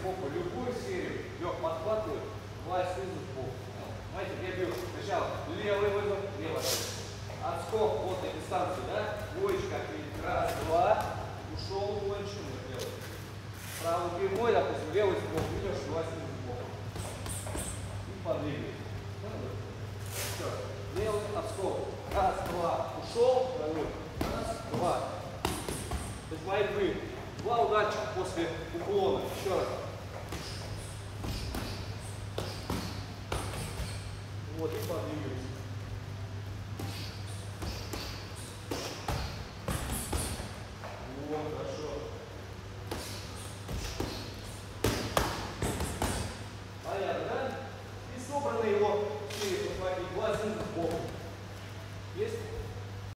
сбоку. Любую серию. Лег, подхватываю. Два снизу сбоку. Знаете, я бью сначала левый вызов, левый. Отскок вот на дистанцию, да? Двоечка отметить. Раз, два. Ушел, кончил. Правый прямой, допустим, левый сбоку. Идешь, два снизу сбоку. И подвигай. Все. Левый отскок. Раз, два. Ушел. Раз, два. То есть борьбы. Два ударчика после уклона. Еще раз. Вот, и подвигаемся.